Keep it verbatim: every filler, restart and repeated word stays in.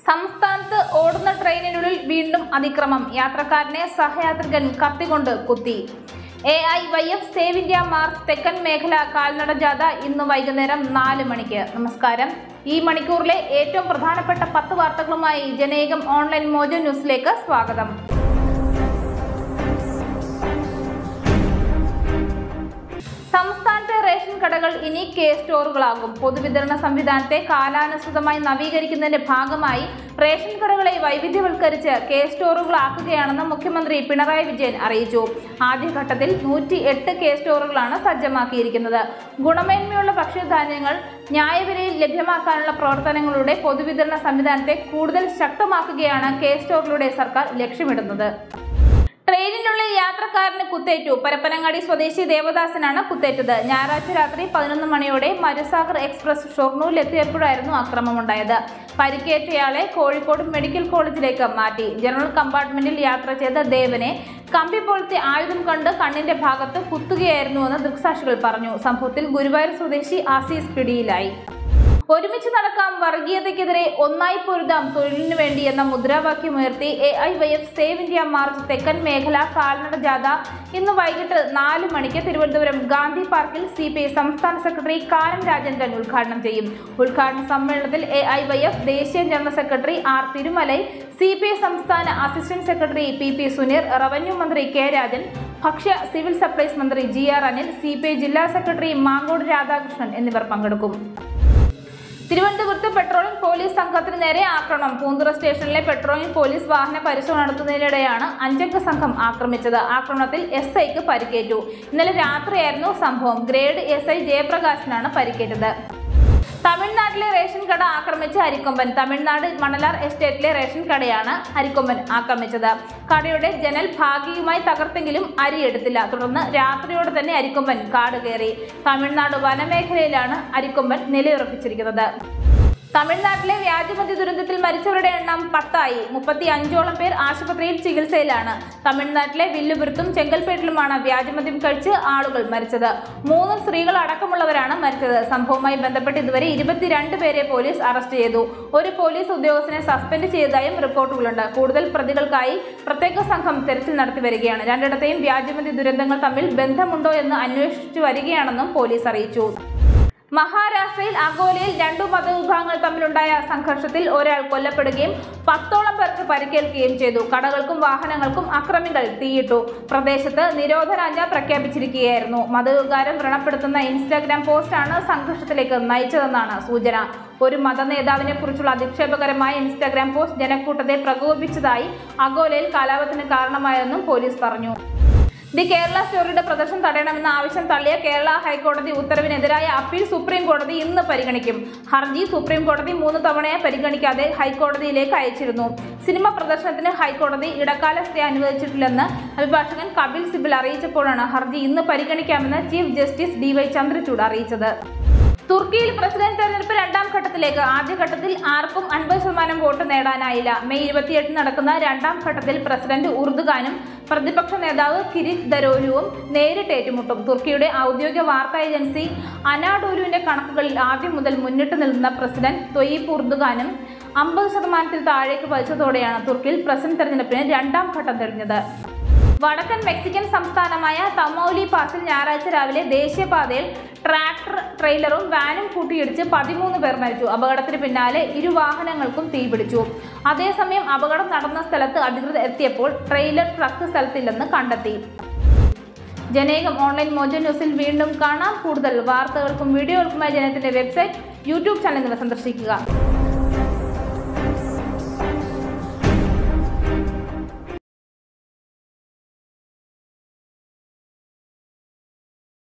സംസ്ഥാനത്ത് ഓടുന്ന ട്രെയിനിനുള്ളിൽ വീണ്ടും അതിക്രമം. യാത്രക്കാരനെ സഹയാത്രികൻ കത്തികൊണ്ട് കുത്തി. A I Y F save India march തെക്കൻ മേഖല കാൽനട ജാഥ ഇന്ന് വൈകുന്നേരം നാല് മണിക്ക്. നമസ്കാരം. ഈ മണിക്കൂറിലെ ഏറ്റവും പ്രധാനപ്പെട്ട പത്ത് വാർത്തകളുമായി ജനേകം ഓൺലൈൻ മോജോ ന്യൂസിലേക്ക് സ്വാഗതം. സംസ്ഥാനത്തെ റേഷൻ കടകൾ ഇനി കെ സ്റ്റോറുകളാകും. പൊതുവിതരണ സംവിധാനത്തെ കാലാനുസൃതമായി നവീകരിക്കുന്നതിന്റെ ഭാഗമായി റേഷൻ കടകളെ വൈവിധ്യവൽക്കരിച്ച് കെ സ്റ്റോറുകളാക്കുകയാണെന്ന് മുഖ്യമന്ത്രി പിണറായി വിജയൻ അറിയിച്ചു. ആദ്യഘട്ടത്തിൽ നൂറ്റി എട്ട് കെ സ്റ്റോറുകളാണ് സജ്ജമാക്കിയിരിക്കുന്നത്. ഗുണമേന്മയുള്ള ഭക്ഷ്യധാന്യങ്ങൾ ന്യായവിലയിൽ ലഭ്യമാക്കാനുള്ള പ്രവർത്തനങ്ങളുടെ പൊതുവിതരണ സംവിധാനത്തെ കൂടുതൽ ശക്തമാക്കുകയാണ് കെ സ്റ്റോറിലൂടെ സർക്കാർ ലക്ഷ്യമിടുന്നത്. ട്രെയിനിനുള്ളിൽ യാത്രക്കാരന് കുത്തേറ്റു. പരപ്പനങ്ങാടി സ്വദേശി ദേവദാസനാണ് കുത്തേറ്റത്. ഞായറാഴ്ച രാത്രി പതിനൊന്ന് മണിയോടെ മരുസാഗർ എക്സ്പ്രസ് ഷൊർണൂരിലെത്തിയപ്പോഴായിരുന്നു ആക്രമണമുണ്ടായത്. പരിക്കേറ്റയാളെ കോഴിക്കോട് മെഡിക്കൽ കോളേജിലേക്ക് മാറ്റി. ജനറൽ കമ്പാർട്ട്മെന്റിൽ യാത്ര ചെയ്ത ദേവനെ കമ്പി പോലത്തെ ആയുധം കണ്ട് കണ്ണിന്റെ ഭാഗത്ത് കുത്തുകയായിരുന്നുവെന്ന് ദൃക്സാക്ഷികൾ പറഞ്ഞു. സംഭവത്തിൽ ഗുരുവായൂർ സ്വദേശി ആസീസ് പിടിയിലായി. ഒരുമിച്ച് നടക്കാം, വർഗീയതയ്ക്കെതിരെ ഒന്നായി പൊരുതാം, തൊഴിലിനു വേണ്ടി എന്ന മുദ്രാവാക്യമുയർത്തി A I Y F save India march തെക്കൻ മേഖല കാൽനട ജാഥ ഇന്ന് വൈകിട്ട് നാല് മണിക്ക് തിരുവനന്തപുരം ഗാന്ധി പാർക്കിൽ സി പി ഐ സംസ്ഥാന സെക്രട്ടറി കാനം രാജേന്ദ്രൻ ഉദ്ഘാടനം ചെയ്യും. ഉദ്ഘാടന സമ്മേളനത്തിൽ എ ഐ വൈ എഫ് ദേശീയ general secretary R Thirumalai, C P I സംസ്ഥാന assistant secretary P P Suneer, revenue മന്ത്രി കെ രാജൻ, ഭക്ഷ്യ സിവിൽ സപ്ലൈസ് മന്ത്രി G R Anil, C P I ജില്ലാ സെക്രട്ടറി മാങ്കോട് രാധാകൃഷ്ണൻ എന്നിവർ പങ്കെടുക്കും. തിരുവനന്തപുരത്ത് പെട്രോളിംഗ് പോലീസ് സംഘത്തിന് നേരെ ആക്രമണം. പൂന്തുറ സ്റ്റേഷനിലെ പെട്രോളിംഗ് പോലീസ് വാഹന പരിശോധന നടത്തുന്നതിനിടെയാണ് അഞ്ചംഗ സംഘം ആക്രമിച്ചത്. ആക്രമണത്തിൽ എസ് ഐക്ക് പരിക്കേറ്റു. ഇന്നലെ രാത്രിയായിരുന്നു സംഭവം. ഗ്രേഡ് എസ് ഐ ജയപ്രകാശിനാണ് പരിക്കേറ്റത്. തമിഴ്നാട്ടിലെ റേഷൻ കട ആക്രമിച്ച് അരിക്കൊമ്പൻ. തമിഴ്നാട് മണലാർ എസ്റ്റേറ്റിലെ റേഷൻ കടയാണ് അരിക്കൊമ്പൻ ആക്രമിച്ചത്. കടയുടെ ജനൽ ഭാഗികമായി തകർത്തെങ്കിലും അരി എടുത്തില്ല. തുടർന്ന് രാത്രിയോടെ തന്നെ അരിക്കൊമ്പൻ കാട് കയറി. തമിഴ്നാട് വനമേഖലയിലാണ് അരിക്കൊമ്പൻ നിലയുറപ്പിച്ചിരിക്കുന്നത്. തമിഴ്നാട്ടിലെ വ്യാജമദ്യ ദുരന്തത്തിൽ മരിച്ചവരുടെ എണ്ണം പത്തായി. മുപ്പത്തി അഞ്ചോളം പേർ ആശുപത്രിയിൽ ചികിത്സയിലാണ്. തമിഴ്നാട്ടിലെ വില്ലുപുരത്തും ചെങ്കൽപ്പേട്ടിലുമാണ് വ്യാജമദ്യം കഴിച്ച് ആളുകൾ മരിച്ചത്. മൂന്ന് സ്ത്രീകൾ അടക്കമുള്ളവരാണ് മരിച്ചത്. സംഭവവുമായി ബന്ധപ്പെട്ട് ഇതുവരെ ഇരുപത്തിരണ്ട് പേരെ പോലീസ് അറസ്റ്റ് ചെയ്തു. ഒരു പോലീസ് ഉദ്യോഗസ്ഥനെ സസ്പെൻഡ് ചെയ്തതായും റിപ്പോർട്ടുകളുണ്ട്. കൂടുതൽ പ്രതികൾക്കായി പ്രത്യേക സംഘം തെരച്ചിൽ നടത്തി വരികയാണ്. രണ്ടിടത്തെയും വ്യാജമദ്യ ദുരന്തങ്ങൾ തമ്മിൽ ബന്ധമുണ്ടോ എന്ന് അന്വേഷിച്ചു വരികയാണെന്നും പോലീസ് അറിയിച്ചു. മഹാരാഷ്ട്രയിൽ അകോലയിൽ രണ്ടു മതവിഭാഗങ്ങൾ തമ്മിലുണ്ടായ സംഘർഷത്തിൽ ഒരാൾ കൊല്ലപ്പെടുകയും പത്തോളം പേർക്ക് പരിക്കേൽക്കുകയും ചെയ്തു. കടകൾക്കും വാഹനങ്ങൾക്കും അക്രമികൾ തീയിട്ടു. പ്രദേശത്ത് നിരോധനാജ്ഞ പ്രഖ്യാപിച്ചിരിക്കുകയായിരുന്നു. മതവികാരം വ്രണപ്പെടുത്തുന്ന ഇൻസ്റ്റാഗ്രാം പോസ്റ്റാണ് സംഘർഷത്തിലേക്ക് നയിച്ചതെന്നാണ് സൂചന. ഒരു മത നേതാവിനെ കുറിച്ചുള്ള അധിക്ഷേപകരമായ ഇൻസ്റ്റാഗ്രാം പോസ്റ്റ് ജനക്കൂട്ടത്തെ പ്രകോപിപ്പിച്ചതായി അകോലയിൽ കലാപത്തിന് കാരണമായെന്നും പോലീസ് പറഞ്ഞു. ദി കേരള സ്റ്റോറിയുടെ പ്രദർശനം തടയണമെന്ന ആവശ്യം തള്ളിയ കേരള ഹൈക്കോടതി ഉത്തരവിനെതിരായ അപ്പീൽ സുപ്രീം കോടതി ഇന്ന് പരിഗണിക്കും. ഹർജി സുപ്രീം കോടതി മൂന്ന് തവണയായി പരിഗണിക്കാതെ ഹൈക്കോടതിയിലേക്ക് അയച്ചിരുന്നു. സിനിമ പ്രദർശനത്തിന് ഹൈക്കോടതി ഇടക്കാല സ്റ്റേ അനുവദിച്ചിട്ടില്ലെന്ന് അഭിഭാഷകൻ കപിൽ സിബൽ അറിയിച്ചപ്പോഴാണ് ഹർജി ഇന്ന് പരിഗണിക്കാമെന്ന് chief justice D Y Chandrachud അറിയിച്ചത്. തുർക്കിയിൽ പ്രസിഡന്റ് തെരഞ്ഞെടുപ്പ് രണ്ടാം ഘട്ടത്തിലേക്ക്. ആദ്യഘട്ടത്തിൽ ആർക്കും അൻപത് ശതമാനം വോട്ട് നേടാനായില്ല. മെയ് ഇരുപത്തിയെട്ടിന് നടക്കുന്ന രണ്ടാം ഘട്ടത്തിൽ പ്രസിഡന്റ് ഉർദുഗാനും പ്രതിപക്ഷ നേതാവ് കിരിത് ദരോലുവും നേരിട്ട് ഏറ്റുമുട്ടും. തുർക്കിയുടെ ഔദ്യോഗിക വാർത്താ ഏജൻസി അനാഡോലുവിന്റെ കണക്കുകളിൽ ആദ്യം മുതൽ മുന്നിട്ട് നിൽക്കുന്ന പ്രസിഡന്റ് തൊയ്യിപ്പ് ഉർദുഗാനും അമ്പത് ശതമാനത്തിൽ താഴേക്ക് പതിച്ചതോടെയാണ് തുർക്കിയിൽ പ്രസിഡന്റ് തെരഞ്ഞെടുപ്പിന് രണ്ടാം ഘട്ടം തെളിഞ്ഞത്. വടക്കൻ മെക്സിക്കൻ സംസ്ഥാനമായ തമൗലി പാസിൽ ഞായറാഴ്ച രാവിലെ ദേശീയപാതയിൽ ട്രാക്ടർ ട്രെയിലറും വാനും കൂട്ടിയിടിച്ച് പതിമൂന്ന് പേർ മരിച്ചു. അപകടത്തിന് പിന്നാലെ ഇരു വാഹനങ്ങൾക്കും തീപിടിച്ചു. അതേസമയം അപകടം നടന്ന സ്ഥലത്ത് അധികൃതർ എത്തിയപ്പോൾ ട്രെയിലർ ട്രക്ക് സ്ഥലത്തില്ലെന്ന് കണ്ടെത്തി. ജനേകം ഓൺലൈൻ മോജോ ന്യൂസിൽ വീണ്ടും കാണാം. കൂടുതൽ വാർത്തകൾക്കും വീഡിയോകൾക്കുമായി ജനത്തിന്റെ വെബ്സൈറ്റ്, യൂട്യൂബ് ചാനൽ എന്നിവ സന്ദർശിക്കുക.